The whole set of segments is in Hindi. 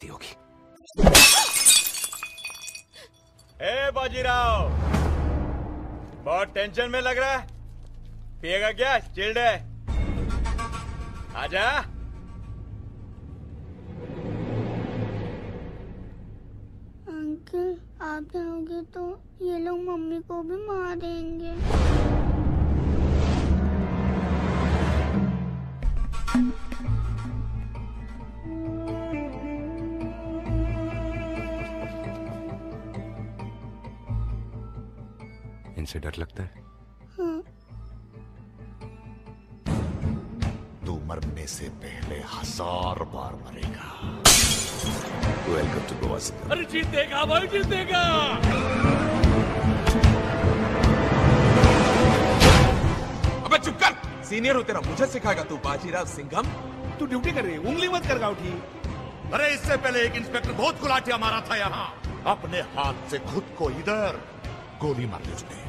सकती होगी। ए बाजीराव, बहुत टेंशन में लग रहा है। पिएगा क्या? चिल्ड है। आजा। अंकल, आप जाओगे तो ये लोग मम्मी को भी मार देंगे। इनसे डर लगता है? हाँ। तू मरने से पहले 1000 बार मरेगा। Welcome to Goa Singh. अरे जीतेगा भाई, जीतेगा। अबे चुप कर, सीनियर हो तेरा, मुझे सिखाएगा तू बाजीराव सिंघम? तू ड्यूटी कर रही है, उंगली मत कर गाउठी। अरे इससे पहले एक इंस्पेक्टर बहुत गुलाटिया मारा था यहाँ। अपने हाथ से खुद को इधर गोली मार दी उसने।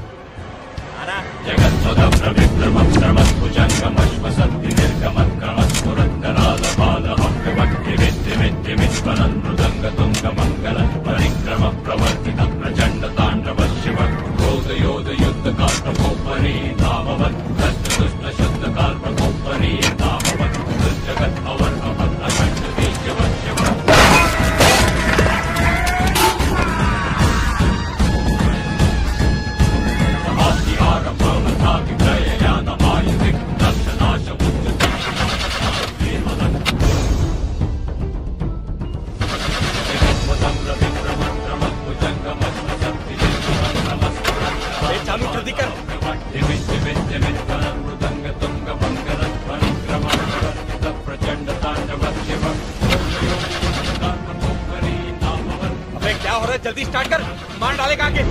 जल्दी स्टार्ट कर, मार डालेगा आगे।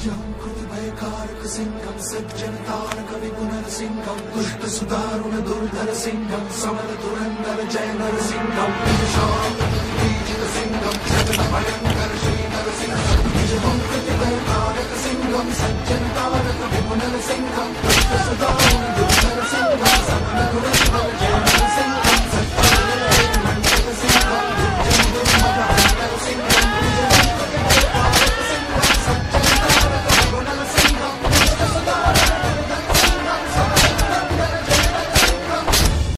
सिंहम सज्जनतार कवि पुनर्सिंहम दुष्ट सुदारुण दुर्धर सिंहम समर धुरंधर जय नर सिंहम शांत सिंहम जगन भय